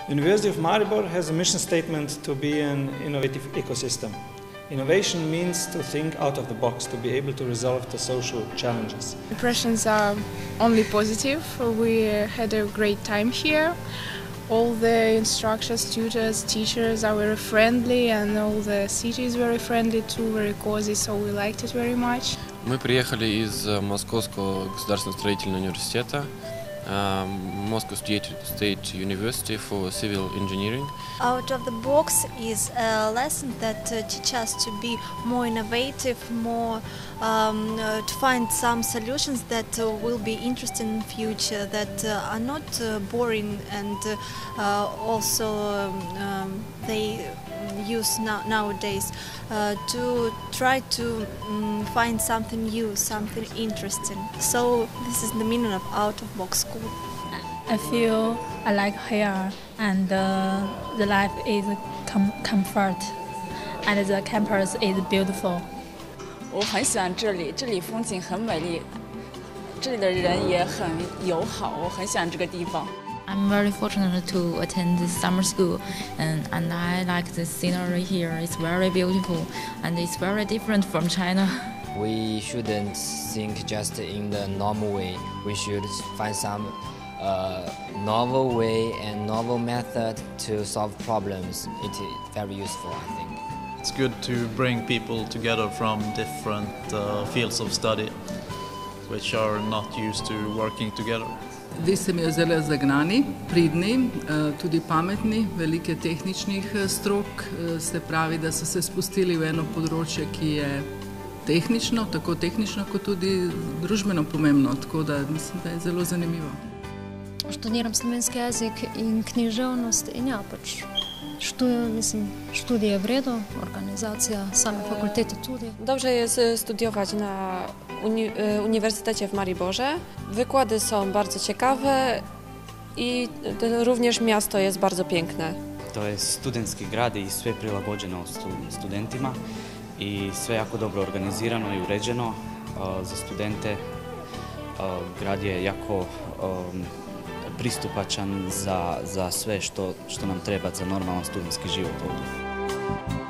University of Maribor has a mission statement to be an innovative ecosystem. Innovation means to think out of the box, to be able to resolve the social challenges. Impressions are only positive. We had a great time here. All the instructors, tutors, teachers are very friendly, and all the city is very friendly too, very cozy, so we liked it very much. Мы приехали из Московского государственного строительного университета, Moscow State University for Civil Engineering. Out of the box is a lesson that teaches us to be more innovative, more to find some solutions that will be interesting in the future, that are not boring, and also they use nowadays to try to find something new, something interesting. So this is the meaning of out-of-box school. I feel I like here, and the life is comfort, and the campus is beautiful. 我很喜欢这里，这里风景很美丽，这里的人也很友好，我很喜欢这个地方。 I'm very fortunate to attend this summer school, and I like the scenery here. It's very beautiful, and it's very different from China. We shouldn't think just in the normal way. We should find some novel way and novel method to solve problems. It is very useful, I think. It's good to bring people together from different fields of study, which are not used to working together. Zdi se mi je zelo zagnani, pridni, tudi pametni, veliko tehničnih strok, se pravi, da so se spustili v eno področje, ki je tehnično, tako tehnično kot tudi družbeno pomembno, tako da mislim, da je zelo zanimivo. Študiram slovenski jezik in književnost in ja, pač študij je v redu, organizacja same fakultety tudi. Dobrze jest studiować na Uniwersytecie w Mariborze. Wykłady są bardzo ciekawe i również miasto jest bardzo piękne. To je studentski grad i sve prilagođeno studentima i sve jako dobro organizirano i uređeno za studente. Grad je jako pristupačan za sve što nam treba za normalan studentski život ovdje.